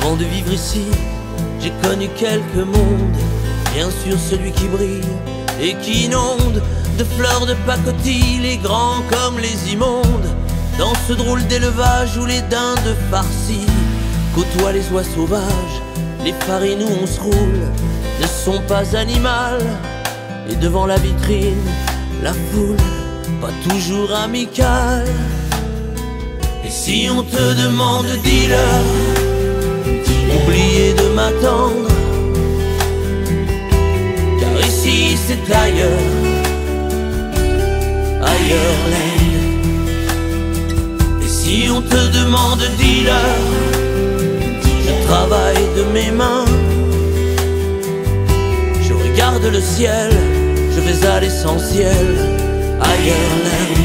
Avant de vivre ici, j'ai connu quelques mondes. Bien sûr celui qui brille et qui inonde de fleurs de pacotille les grands comme les immondes. Dans ce drôle d'élevage où les dindes farcies côtoient les oies sauvages, les farines où on se roule ne sont pas animales. Et devant la vitrine, la foule, pas toujours amicale. Et si on te demande, dis-leur, oubliez de m'attendre, car ici c'est ailleurs, ailleurs land. Et si on te demande, dis-leur, je travaille de mes mains, je regarde le ciel, je vais à l'essentiel, ailleurs land.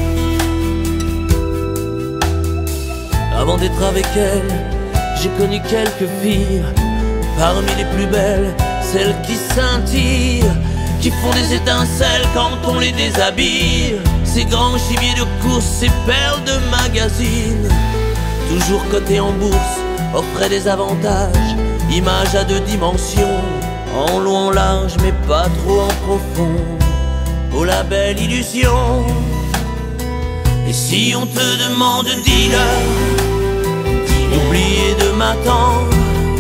Avant d'être avec elle, j'ai connu quelques filles, parmi les plus belles, celles qui scintillent, qui font des étincelles quand on les déshabille. Ces grands gibiers de course, ces perles de magazine, toujours cotées en bourse, offraient des avantages, images à 2 dimensions, en long, en large, mais pas trop en profond, oh la belle illusion. Et si on te demande, dis-leur, oubliez de m'attendre,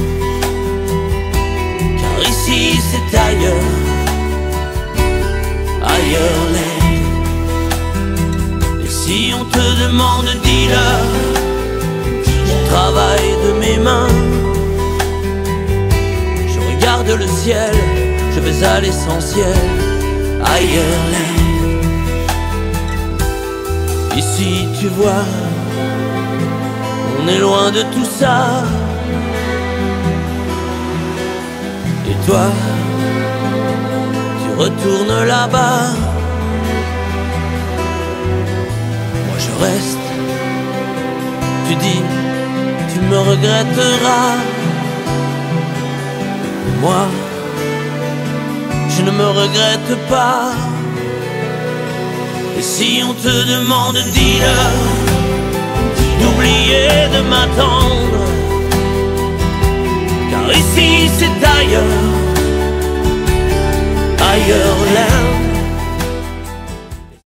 car ici c'est ailleurs, ailleurs land. Et si on te demande, dis-leur, je travaille de mes mains, je regarde le ciel, je vais à l'essentiel, ailleurs land. Ici tu vois, on est loin de tout ça. Et toi, tu retournes là-bas. Moi je reste, tu dis, tu me regretteras. Moi, je ne me regrette pas. Et si on te demande, dis-leur d'oublier de m'attendre, car ici c'est ailleurs, ailleurs land.